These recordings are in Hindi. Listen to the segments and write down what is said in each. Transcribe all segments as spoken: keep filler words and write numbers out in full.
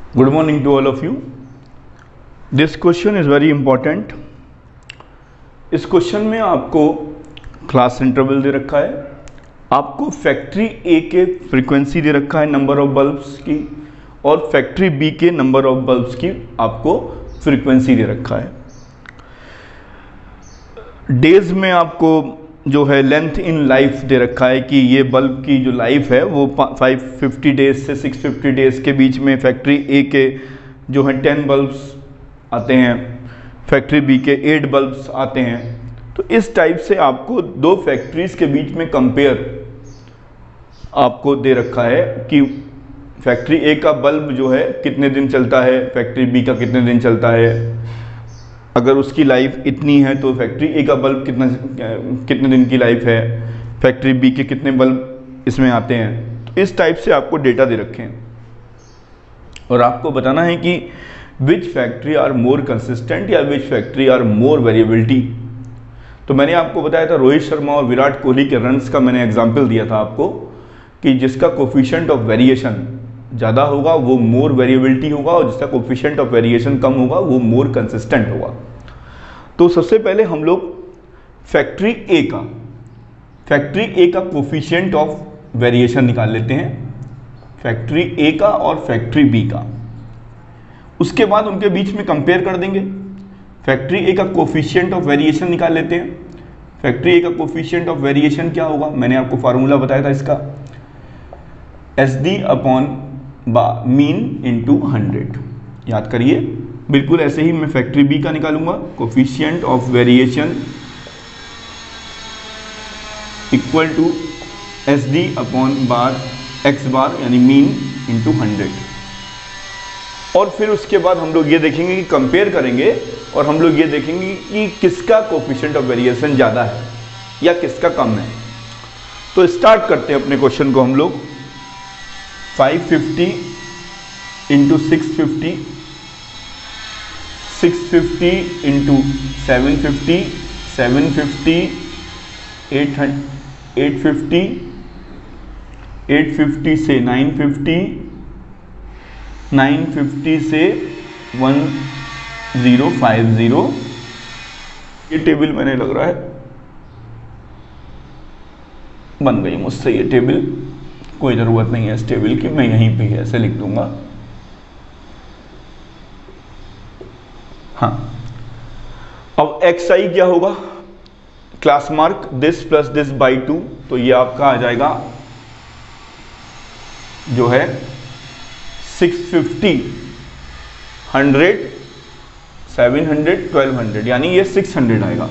Good morning to all of you. This question is very important. इस क्वेश्चन में आपको क्लास इंटरवल दे रखा है, आपको फैक्ट्री ए के फ्रीक्वेंसी दे रखा है नंबर ऑफ बल्ब्स की, और फैक्ट्री बी के नंबर ऑफ बल्ब्स की आपको फ्रीक्वेंसी दे रखा है। डेज में आपको जो है लेंथ इन लाइफ दे रखा है कि ये बल्ब की जो लाइफ है वो फाइव फिफ्टी डेज से सिक्स फिफ्टी डेज के बीच में फैक्ट्री ए के जो है टेन बल्ब्स आते हैं, फैक्ट्री बी के एट बल्ब्स आते हैं। तो इस टाइप से आपको दो फैक्ट्रीज के बीच में कंपेयर आपको दे रखा है कि फैक्ट्री ए का बल्ब जो है कितने दिन चलता है, फैक्ट्री बी का कितने दिन चलता है। अगर उसकी लाइफ इतनी है तो फैक्ट्री ए का बल्ब कितना कितने दिन की लाइफ है, फैक्ट्री बी के कितने बल्ब इसमें आते हैं। तो इस टाइप से आपको डेटा दे रखे हैं और आपको बताना है कि which factory are more consistent या which factory are more variability. तो मैंने आपको बताया था रोहित शर्मा और विराट कोहली के रन्स का मैंने एग्जाम्पल दिया था आपको कि जिसका कोफिशिएंट ऑफ वेरिएशन ज़्यादा होगा वो मोर वेरिएबिलिटी होगा और जिसका कोफिशिएंट ऑफ वेरिएशन कम होगा वो मोर कंसिस्टेंट होगा। तो सबसे पहले हम लोग फैक्ट्री ए का फैक्ट्री ए का कोफिशिएंट ऑफ वेरिएशन निकाल लेते हैं, फैक्ट्री ए का और फैक्ट्री बी का। उसके बाद उनके बीच में कंपेयर कर देंगे। फैक्ट्री ए का कोफिशिएंट ऑफ वेरिएशन निकाल लेते हैं। फैक्ट्री ए का कोफिशिएंट ऑफ वेरिएशन क्या होगा, मैंने आपको फार्मूला बताया था इसका, S D upon mean into hundred. याद करिए, बिल्कुल ऐसे ही मैं फैक्ट्री बी का निकालूंगा, coefficient of variation equal to S D upon bar X bar यानी मीन इंटू हंड्रेड। और फिर उसके बाद हम लोग ये देखेंगे कि कंपेयर करेंगे और हम लोग ये देखेंगे कि किसका कोफिशिएंट ऑफ वेरिएशन ज़्यादा है या किसका कम है। तो स्टार्ट करते हैं अपने क्वेश्चन को हम लोग। Five fifty into six fifty, six fifty into seven fifty, seven fifty eight eight fifty, eight fifty से नाइन फिफ्टी, नाइन फिफ्टी से वन ज़ीरो फाइव ज़ीरो। ये टेबल मैंने लग रहा है बन गई मुझसे ये टेबल, कोई ज़रूरत नहीं है इस टेबल की, मैं यहीं पे ऐसे लिख दूंगा। हाँ, अब एक्स आई क्या होगा, class mark this plus this by two, तो ये आपका आ जाएगा जो है six fifty, hundred, seven hundred, twelve hundred, यानी ये सिक्स हंड्रेड आएगा।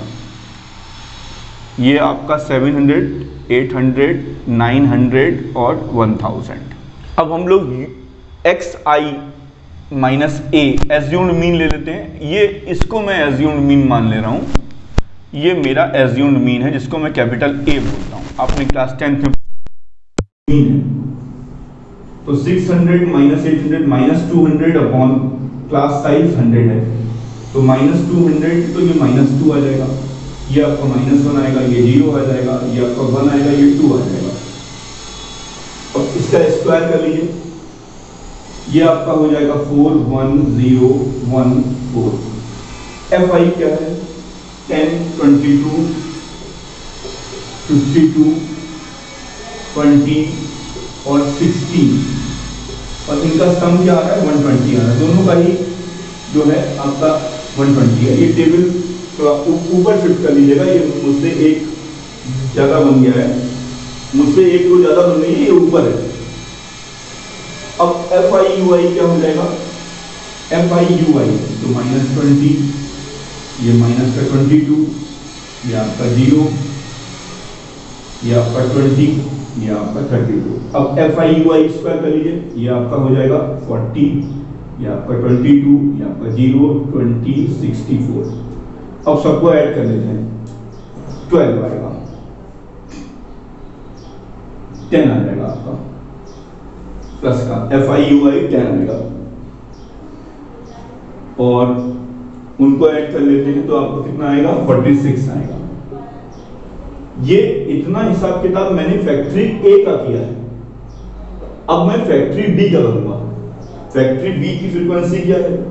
ये आपका seven hundred, eight hundred, nine hundred और वन थाउजेंड। अब हम लोग X I minus A assumed mean ले लेते हैं। ये इसको मैं एज्यूम्ड मीन मान ले रहा हूँ, ये मेरा एज्यूम्ड मीन है जिसको मैं कैपिटल ए बोलता हूँ। आपने क्लास टेंथ में मीन है तो six hundred minus eight hundred minus two hundred upon class size hundred है, तो माइनस टू हंड्रेड तो ये माइनस टू आ जाएगा, ये आपका माइनस वन आएगा, ये जीरो आ जाएगा, ये आपका वन आएगा, ये टू आ जाएगा। और इसका स्क्वायर कर लीजिए, ये आपका हो जाएगा four one zero one four. F I क्या है, ten, twenty two, fifty two, twenty और सिक्सटीन, और इनका सम क्या आ रहा है, वन ट्वेंटी आ रहा है। दोनों का ही जो है आपका वन ट्वेंटी है। ये टेबल तो ऊपर शिफ्ट कर लीजिएगा, ये मुझसे एक ज़्यादा बन गया है, मुझसे एक को ज़्यादा बन गई है, ये ऊपर है। अब एफ आई यू आई क्या हो जाएगा, एफ आई यू आई तो माइनस ट्वेंटी, ये माइनस का ट्वेंटी टू, ये आपका जीरो, ये आपका ट्वेंटी, ये आपका थर्टी टू। अब F I U I square कर लीजिए, ये आपका हो जाएगा फोर्टी, ये आपका ट्वेंटी टू, ये आपका जीरो, ट्वेंटी, सिक्सटी फोर। अब सबको ऐड कर लेते हैं, ट्वेल्व आएगा, टेन आ जाएगा आपका प्लस का, F I U I ten आएगा। और उनको ऐड कर लेते हैं तो आपको कितना आएगा, फोर्टी सिक्स आएगा। ये इतना हिसाब किताब मैंने फैक्ट्री ए का किया है। अब मैं फैक्ट्री बी का करूंगा। फैक्ट्री बी की फ्रीक्वेंसी क्या है?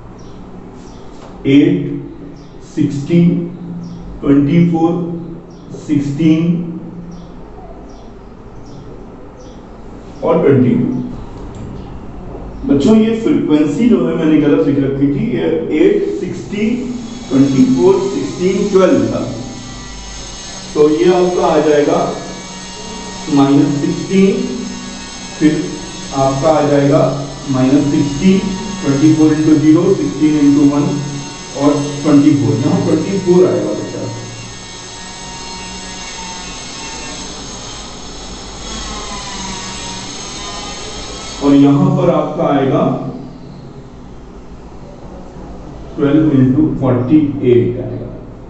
Eight, sixty, twenty four, sixteen और ट्वेंटी टू। बच्चों ये फ्रीक्वेंसी जो है मैंने गलत लिख रखी थी, ये eight, sixty, twenty four, sixteen, twelve था, तो ये आपका आ जाएगा माइनस सिक्सटीन, फिर आपका आ जाएगा minus sixty, twenty four into zero, sixteen into one और ट्वेंटी फोर, यहाँ ट्वेंटी फोर आएगा बच्चा। और यहां पर आपका आएगा ट्वेल्व इंटू फोर्टी एट आएगा।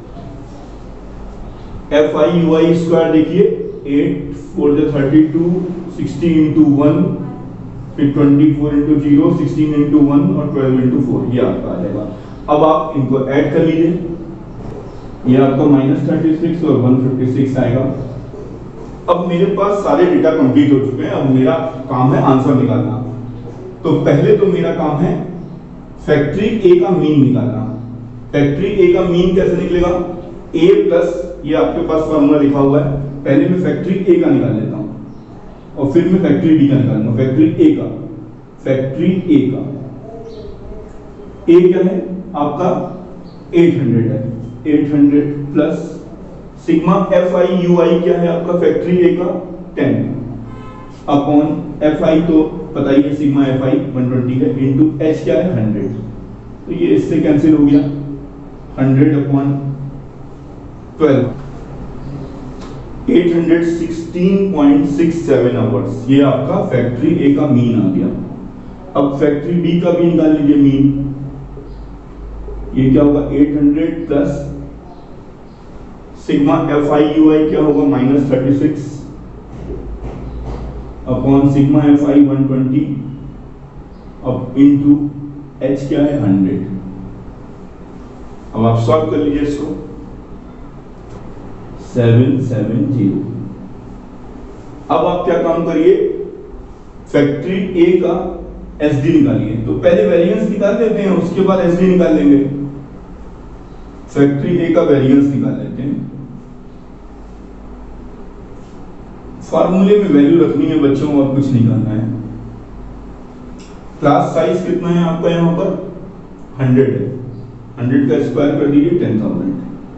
F I U I square देखिए, एट फोर जो thirty two, sixty into one, फिर twenty four into zero, sixteen into one और ट्वेल्व इंटू फोर, ये आपका आ जाएगा। अब आप इनको ऐड कर लीजिए, ये आपका माइनस थर्टी सिक्स और वन फिफ्टी सिक्स आएगा। अब मेरे पास सारे डेटा कंप्लीट हो चुके हैं, अब मेरा काम है आंसर निकालना। तो पहले तो मेरा काम है फैक्ट्री ए का मीन निकालना। फैक्ट्री ए का मीन कैसे निकलेगा? ए प्लस, ये आपके पास फॉर्मूला लिखा हुआ है, पहले मैं फैक्ट्री ए का निकाल लेता हूं और फिर मैं फैक्ट्री बी का निकालूंगा। फैक्ट्री ए का, फैक्ट्री ए का ए क्या है आपका? एट हंड्रेड है, eight hundred plus sigma F I U I क्या है आपका? फैक्ट्री ए का टेन अपॉन एफ आई तो पता ही है, sigma F I one twenty है, इंटू एच क्या है? हंड्रेड, तो ये इससे कैंसिल हो गया, hundred upon twelve, eight hundred sixteen point six seven hours, ये आपका फैक्ट्री ए का मीन आ गया। अब फैक्ट्री बी का भी निकाल लीजिए मीन, ये क्या होगा? Eight hundred plus sigma F I U I क्या होगा? Minus thirty six upon sigma F I one twenty अब इंटू एच क्या है? हंड्रेड। अब आप सॉल्व कर लीजिए इसको, सेवन सेवन जीरो। अब आप क्या काम करिए, फैक्ट्री ए का एस डी निकालिए। तो पहले वेरिएंस निकाल लेते हैं, उसके बाद एस डी निकाल लेंगे। फैक्ट्री ए का वेरिएंस निकाल लेते हैं। फार्मूले में वैल्यू रखनी है बच्चों, और कुछ नहीं करना है। क्लास साइज कितना है आपका? यहां पर हंड्रेड है, हंड्रेड का स्क्वायर कर दीजिए ten thousand.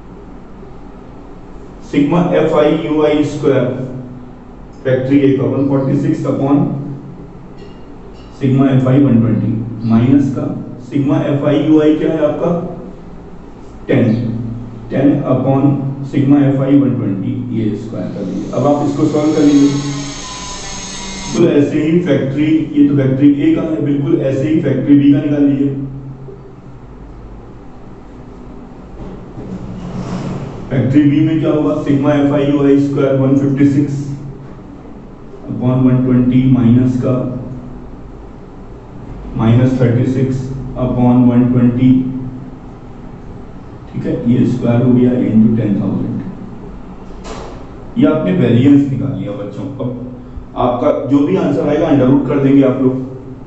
Sigma F I U I square factory A का one forty six upon sigma F I one twenty minus का sigma F I U I क्या है आपका? Ten, ten upon sigma F I one twenty, ये स्क्वायर कर लीजिए। अब आप इसको सॉल्व कर लीजिए। तो ऐसे ही फैक्ट्री, ये तो फैक्ट्री ए का है, बिल्कुल ऐसे ही फैक्ट्री बी का निकाल लीजिए। फैक्ट्री बी में क्या होगा? Sigma F I U I square one fifty six upon one twenty minus का minus thirty six upon one twenty, ठीक है, ये स्क्वायर हो गया इंटू टेन थाउजेंड। ये आपने वेरिएंस निकाल लिया बच्चों। अब आपका जो भी आंसर आएगा अंडर रूट कर देंगे आप लोग।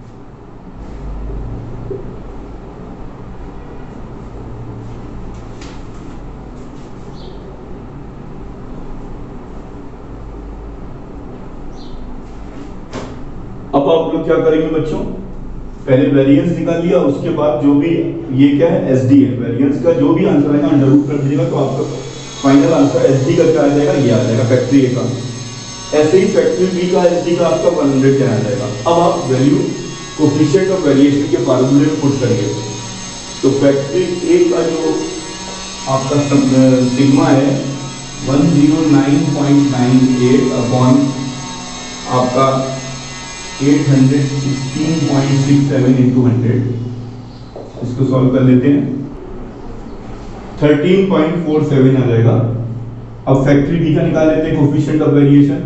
अब आप लोग क्या करेंगे बच्चों? पहले वेरिएंस निकाल लिया, उसके बाद जो भी ये क्या है? एसडी है। वेरिएंस का जो भी आंसर आएगा अंडर रूट कर दीजिएगा, तो आपका फाइनल आंसर एसडी का क्या आ जाएगा? ये आ जाएगा फैक्ट्री ए का। ऐसे ही फैक्ट्री बी का एसडी का आपका वन हंड्रेड क्या आ जाएगा। अब आप वैल्यू कोएफिशिएंट ऑफ वेरिएशन के फार्मूले में पुट करिए। तो फैक्ट्री ए का जो आपका सिग्मा है one zero nine point nine eight upon आपका eight hundred sixteen point six seven into hundred, इसको सॉल्व कर लेते हैं, थर्टीन पॉइंट फोर सेवन आ जाएगा। अब फैक्ट्री बी का निकाल लेते हैं कोएफिशिएंट ऑफ वेरिएशन।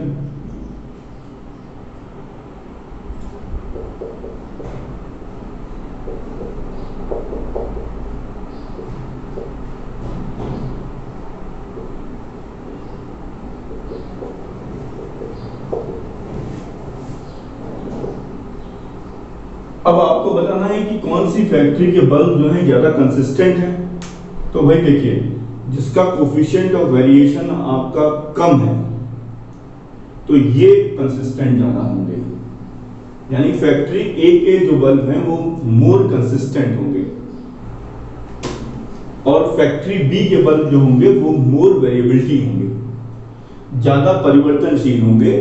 अब आप आपको बताना है कि कौन सी फैक्ट्री के बल्ब जो है ज़्यादा कंसिस्टेंट है। तो भाई देखिए, जिसका कोफिशिएंट ऑफ वेरिएशन आपका कम है तो ये कंसिस्टेंट ज़्यादा होंगे, यानी फैक्ट्री ए के जो बल्ब हैं वो मोर कंसिस्टेंट होंगे और फैक्ट्री बी के बल्ब जो होंगे वो मोर वेरिएबिलिटी होंगे, ज़्यादा परिवर्तनशील होंगे,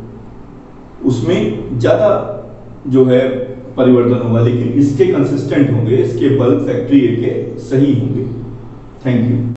उसमें ज़्यादा जो है परिवर्तन होगा, लेकिन इसके कंसिस्टेंट होंगे, इसके बल्ब फैक्ट्री ए के सही होंगे। Thank you.